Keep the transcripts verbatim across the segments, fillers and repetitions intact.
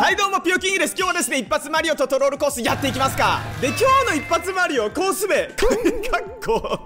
はいどうも、ピヨキングです。今日はですね、一発マリオとトロールコースやっていきますか。で、今日の一発マリオコース名かっこ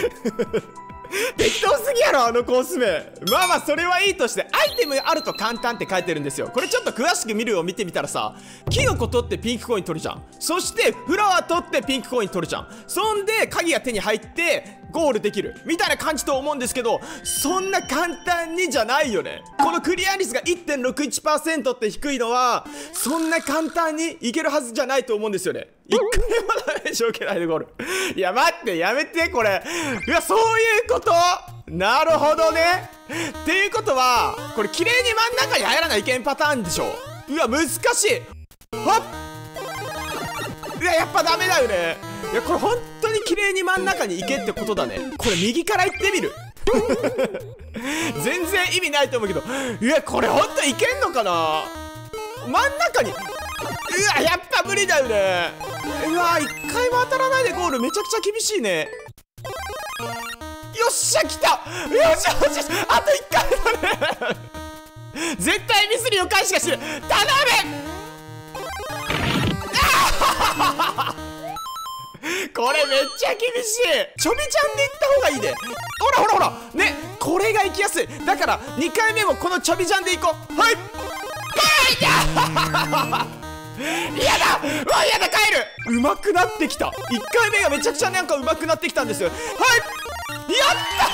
適当すぎやろ、あのコース名。まあまあそれはいいとして、アイテムあると簡単って書いてるんですよ。これちょっと詳しく見るを見てみたらさ、キノコ取ってピンクコイン取るじゃん。そしてフラワー取ってピンクコイン取るじゃん。そんで鍵が手に入ってゴールできるみたいな感じと思うんですけど、そんな簡単にじゃないよね。このクリア率が いってんろくいちパーセント って低いのは、そんな簡単にいけるはずじゃないと思うんですよね。一回もダメージを受けないでゴール。いや待って、やめてこれ。いや、そういうこと。なるほどね。っていうことはこれ綺麗に真ん中に入らないけんパターンでしょ。うわ難しい。はっ、いややっぱダメだよね。いやこれ本当に綺麗に真ん中に行けってことだね。これ右から行ってみる全然意味ないと思うけど、いやこれ本当いけんのかな。真ん中に、うわやっぱ無理だよね。うわ一回も当たらないでゴール、めちゃくちゃ厳しいね。よっしゃ来た。よしよしよし、あといっかいだね絶対ミスリを返しがしてる。頼めこれめっちゃ厳しい。ちょびちゃんでいった方がいいで。ほらほらほらね、これが行きやすい。だからにかいめもこのちょびちゃんでいこう。はいやだ、うわやだ、帰る。上手くなってきた。いっかいめがめちゃくちゃなんか上手くなってきたんですよ。はいや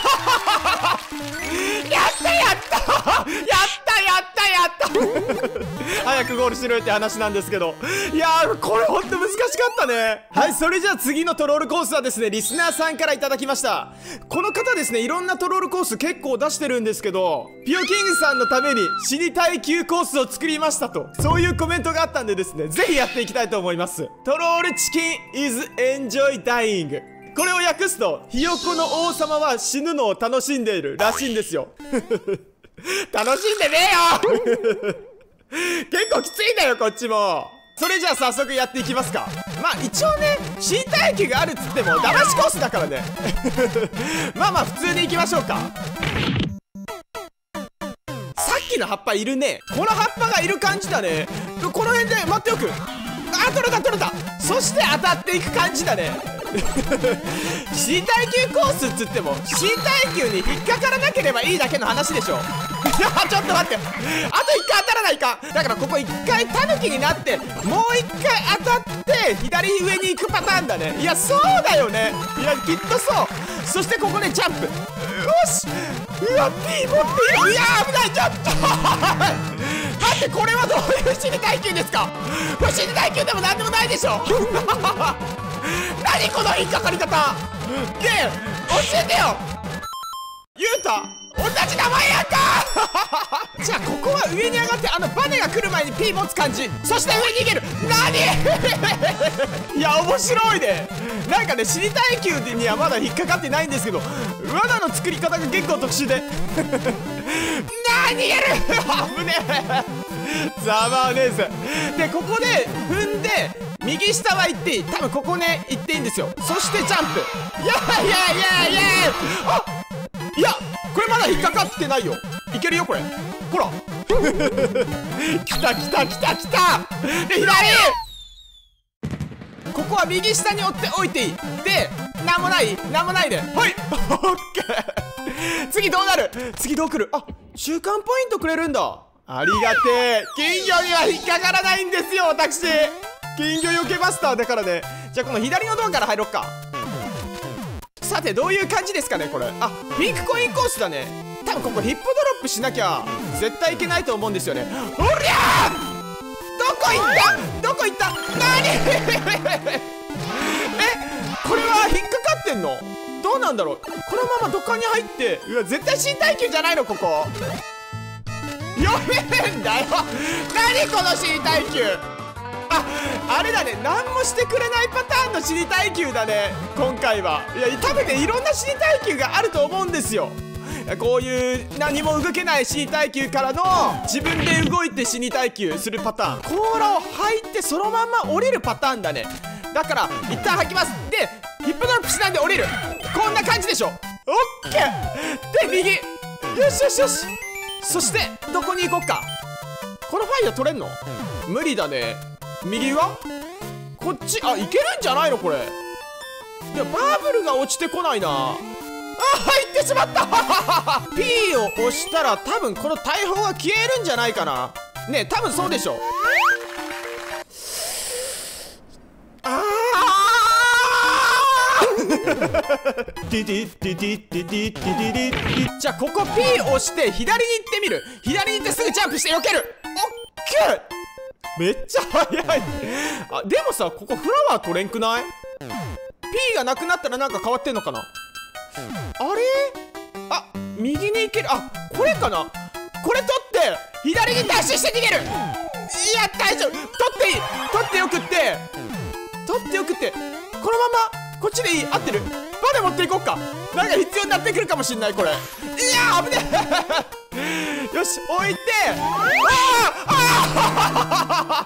ったやったやったやったやったやった早くゴールしろよって話なんですけど、いやーこれほんと難しかったね。はい、それじゃあ次のトロールコースはですね、リスナーさんからいただきました。この方ですね、いろんなトロールコース結構出してるんですけど、ピヨキングさんのために死に耐久コースを作りましたと、そういうコメントがあったんでですね、ぜひやっていきたいと思います。トロールチキン is enjoy dying、これを訳すと、ひよこの王様は死ぬのを楽しんでいるらしいんですよ楽しんでねえよ結構きついんだよこっちも。それじゃあ早速やっていきますか。まあ一応ね、身体球があるっつっても騙しコースだからねまあまあ普通にいきましょうか。さっきの葉っぱいるね。この葉っぱがいる感じだね。この辺で待っておく。あ、取れた取れた。そして当たっていく感じだね身体球コースっつっても身体球に引っかからなければいいだけの話でしょいやちょっと待って、あといっかい当たらないか。だからここいっかいタヌキになってもういっかい当たって左上に行くパターンだね。いやそうだよね。いやきっとそう。そしてここでジャンプ。よし、うわ P 持っている。いや危ない、ジャンプ待って、これはどういう死に耐久ですか。これ死に耐久でもなんでもないでしょ何この引っかかり方で、教えてよゆうた、同じ名前やんかじゃあここは上に上がって、あのバネが来る前に P 持つ感じ。そして上に逃げる。何いや面白いね。なんかね、死に耐久にはまだ引っかかってないんですけど、罠の作り方が結構特殊でなあ逃げる危ねえざまあねえぜ。でここで踏んで右下は行っていい。多分ここね行っていいんですよ。そしてジャンプ。いやいやいやいや、あいやこれまだ引っかかってないよ。いけるよこれ。ほら来た来た来た来た。で左、ここは右下に折っておいていい。でなんもないなんもないで、はいオッケー次どうなる。次どう来る。あ、中間ポイントくれるんだ。ありがてえ。金魚には引っかからないんですよ私。金魚よけマスターだからね。じゃあこの左のドアから入ろっか。さてどういう感じですかねこれ。あ、ピンクコインコースだね。多分ここヒップドロップしなきゃ絶対いけないと思うんですよね。おりゃー、どこ行ったどこ行った何え、これは引っかかってんの。どうなんだろう。このままどかに入って、うわ絶対身体球じゃないのここ。読めんだよ何この身体球。あ、あれだね、何もしてくれないパターンの死に耐久だね今回は。いや多分ね、いろんな死に耐久があると思うんですよ。こういう何も動けない死に耐久からの自分で動いて死に耐久するパターン、甲羅を履いてそのまんま降りるパターンだね。だから一旦履きます。でヒップドロップしないで降りる。こんな感じでしょ。オッケーで右、よしよしよし。そしてどこに行こっか。 このファイヤー取れんの？無理だね。右はこっち、あ、いけるんじゃないのこれ。いや、バーブルが落ちてこないな。あ、入ってしまった。P を押したら多分この大砲が消えるんじゃないかな。ねえ、多分そうでしょ。あじゃあここ P 押して左に行ってみる。左に行ってすぐジャンプして避ける。オッケー。めっちゃ速い。あ、でもさ、ここフラワー取れんくない？ P がなくなったらなんか変わってんのかな。あれ、あ、右に行ける。あ、これかな。これ取って左にダッシュして逃げる。いや、大丈夫。取っていい。取ってよくって取ってよくってこのままこっちでいい。合ってる。バネ持っていこうか。なんか必要になってくるかもしんない。これ、いやー、危ねえ。よし、置いて。ああ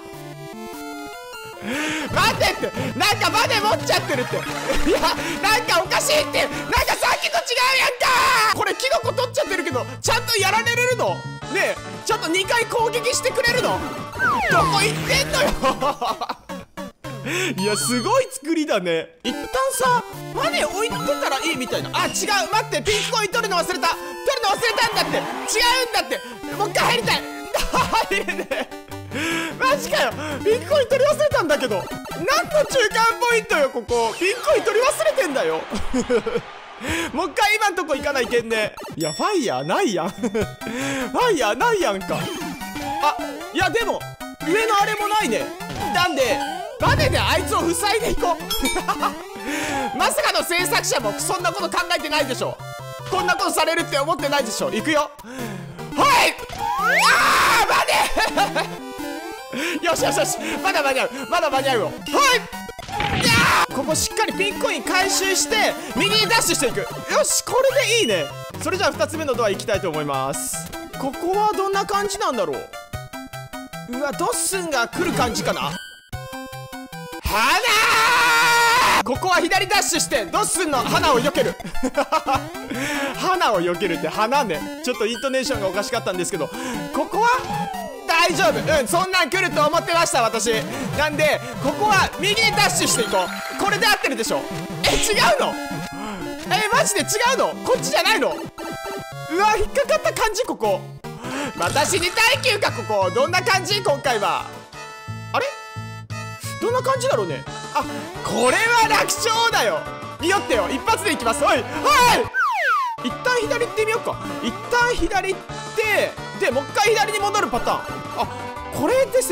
待ってって、なんかバネ持っちゃってるって。いや、なんかおかしいって。なんかさっきと違うやんか。これキノコ取っちゃってるけどちゃんとやられれるのねえ。ちょっとにかい攻撃してくれるの。どこ行ってんのよ。いや、すごい作りだね。一旦さ、バネ置いてたらいいみたいな。あ、違う、待って、ピンクコイン取るの忘れた。取るの忘れたんだって。違うんだって。もう一回入りたい。入れねえ。マジかよ。ピンクコイン取り忘れたんだけど。なんと中間ポイントよここ。ピンクコイン取り忘れてんだよ。もう一回今んとこ行かないけんね。いや、ファイヤーないやん。ファイヤーないやんか。あ、いやでも上のあれもないね。なんでバネであいつを塞いでいこう。まさかの制作者もそんなこと考えてないでしょ。こんなことされるって思ってないでしょ。いくよ。はい。あー、バネ。よしよしよし、まだ間に合う、まだ間に合うよ。はい。いやー、ここしっかりピンクコイン回収して右にダッシュしていく。よし、これでいいね。それじゃあふたつめのドア行きたいと思います。ここはどんな感じなんだろう。うわ、ドッスンが来る感じかな。花ー。ここは左ダッシュしてドッスンの花を避ける。花を避けるって花ね。ちょっとイントネーションがおかしかったんですけど、ここは大丈夫。うん、そんなん来ると思ってました私。なんでここは右にダッシュしていこう。これで合ってるでしょ。え、違うの。え、マジで違うの。こっちじゃないの。うわ、引っかかった感じ。ここまた死に耐久か。ここどんな感じ今回は。あれ、どんな感じだろうね。あ、これは楽勝だよ。見よってよ。一発でいきます。はい、はい。一旦左行ってみようか。一旦左行ってでもう一回左に戻るパターン。あ、これで正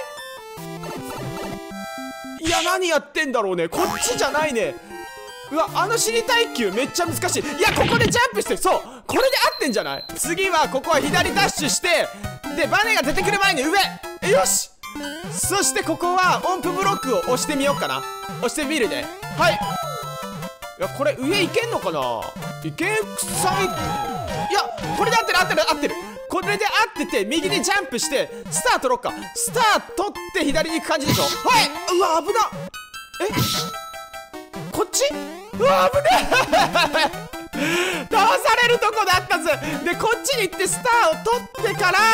解。いや、何やってんだろうね。こっちじゃないね。うわ、あの死に耐久めっちゃ難しい。いや、ここでジャンプして、そう、これで合ってんじゃない。次はここは左ダッシュしてでバネが出てくる前に上。え、よし。そしてここは音符ブロックを押してみようかな。押してみるね。はい。いや、これ上いけんのかな。いけんくさい。いや、これで合ってる合ってる合ってる。これで合ってて右にジャンプしてスター取ろっか。スター取って左に行く感じでしょ。はい。うわ、危な。え、こっち。うわ、危ねえ。倒されるとこだったぜ。でこっちに行ってスターを取ってから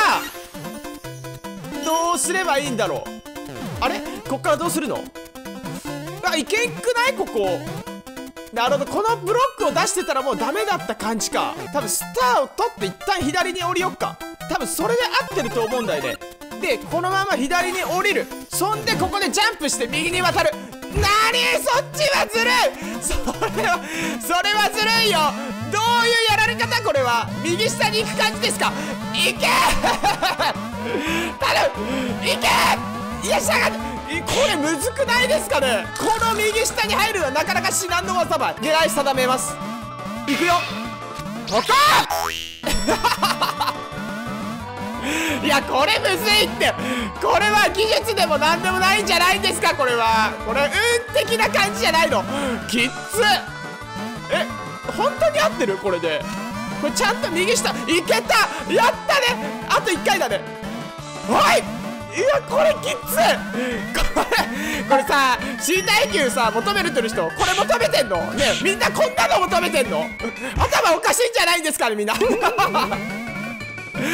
どうすればいいんだろう。あれ、こっからどうするの。あ、いけんくないここ。なるほど、このブロックを出してたらもうダメだった感じか。多分スターを取って一旦左に降りよっか。多分それで合ってると思うんだよね。でこのまま左に降りる。そんでここでジャンプして右に渡る。なに、そっちはずるい。それはそれはずるいよ。どういうやられ方。これは右下に行く感じですか。いけ頼む、いけ。いや、しゃがって。これむずくないですかね。この右下に入るのはなかなか至難の技ばい。狙い定めます。いくよ。ここいや、これむずいって。これは技術でもなんでもないんじゃないんですか。これはこれ運的な感じじゃないの。きっつ。え、本当に合ってる。これでこれちゃんと右下いけた。やったね。あといっかいだね。はい。いや、これきっつ。これこれさ、死に耐久さ求めるとる人、これ求めてんのね。みんなこんなの求めてんの。頭おかしいんじゃないんですかねみんな。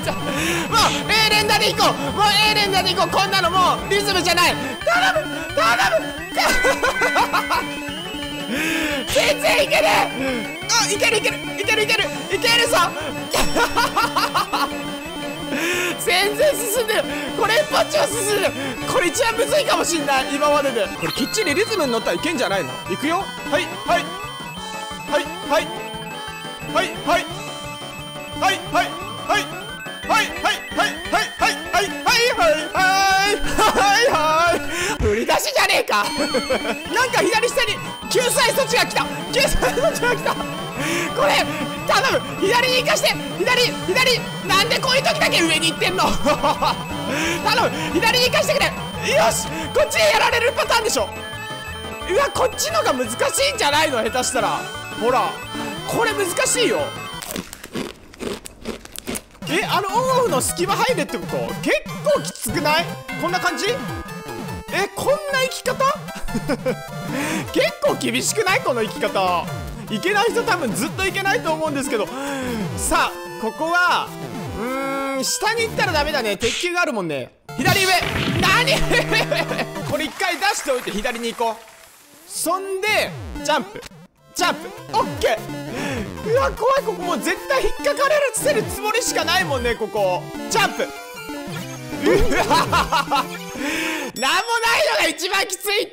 A 連打でいこう。もう A 連打でいこう。こんなのもうリズムじゃない。頼む頼む全然いける。あ、いけるいけるいけるいけるいけるぞ全然進んでる。これっぽっちは進んでる。これ一番むずいかもしんない、今までで。これきっちりリズムに乗ったらいけんじゃないの。いくよ。はいはいはいはいはいはいはいはいはいはいはいはいはいはいはいはいはいはい振り出しじゃねえかなんか左下に救済措置が来た。救済措置が来た。これ頼む、左に行かして。左左なんでこういう時だけ上に行ってんの頼む、左に行かしてくれ。よし、こっちでやられるパターンでしょ。うわ、こっちのが難しいんじゃないの、下手したら。ほらこれ難しいよ。え、あのオンオフの隙間入れってこと？結構きつくない？こんな感じ？え、こんな生き方結構厳しくない？この生き方。いけない人多分ずっといけないと思うんですけど。さあここはうーん下に行ったらダメだね。鉄球があるもんね。左上何これ一回出しておいて左に行こう。そんでジャンプジャンプオッケー。うわ怖い。ここもう絶対引っかかれるせるつもりしかないもんね。ここジャンプうわなんもないのが一番きついって。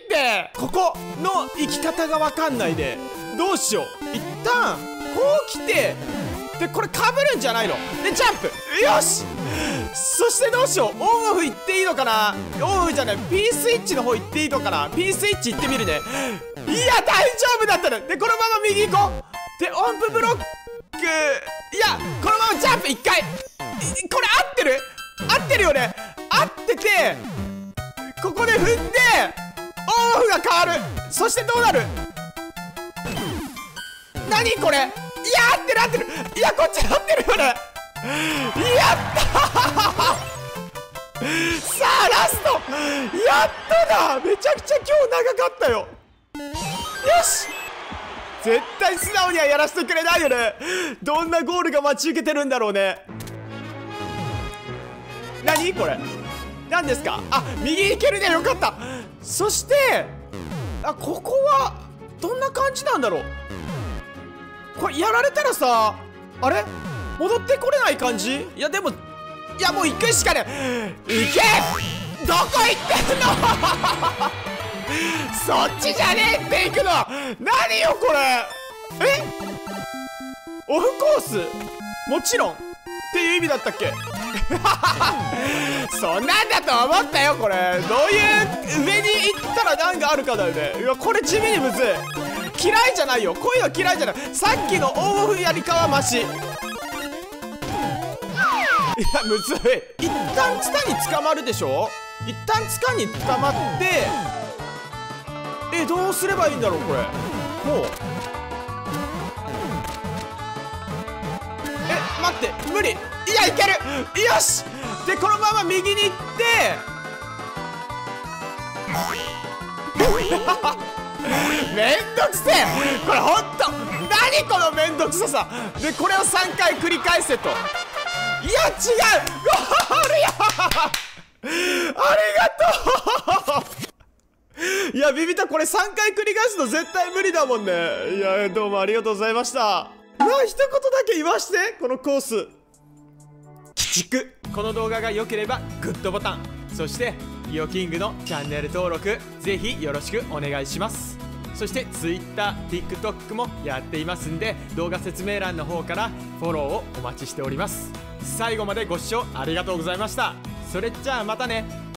ここの生き方が分かんないでどうしよう。一旦こう来てでこれかぶるんじゃないのでジャンプ。よし、そしてどうしよう。オンオフ行っていいのかな。オンオフじゃない P スイッチの方行っていいのかな。 P スイッチ行ってみるね。いや大丈夫だったらでこのまま右行こう。で音符ブロック、いやこのままジャンプいっかい。これ合ってる合ってるよね。合っててここで踏んでオンオフが変わる。そしてどうなる。何これ。いや合ってる合ってる。いやこっち合ってるよね。やったーさあラストやっとだ。めちゃくちゃ今日長かったよ。よし、絶対素直にはやらせてくれないよね。どんなゴールが待ち受けてるんだろうね。何これ何ですか。あ、右行けるね。よかった。そしてあここはどんな感じなんだろう。これやられたらさあれ戻ってこれない感じ。いやでもいやもう行くしかねえ。行けどこ行ってんのそっちじゃねえって行くの。何よこれ。えオフコースもちろんっていう意味だったっけそんなんだと思ったよ。これどういう上に行ったら何があるかだよね。いやこれ地味にむずい。嫌いじゃないよ。こういうの嫌いじゃない。さっきのオンオフやりかはマシ。いやむずい。一旦ツタに捕まるでしょ。一旦ツタに捕まってえどうすればいいんだろうこれ。もうえ待って無理。いやいける。よしでこのまま右に行ってめんどくせえこれほんと何このめんどくささで、これをさんかい繰り返せと。いや違うゴールやありがとういやビビったこれさんかい繰り返すの絶対無理だもんね。いやどうもありがとうございました。うわ一言だけ言わしてこのコース鬼畜。この動画が良ければグッドボタン、そしてイオキングのチャンネル登録ぜひよろしくお願いします。そして Twitter、TikTok もやっていますんで、動画説明欄の方からフォローをお待ちしております。最後までご視聴ありがとうございました。それじゃあまたね。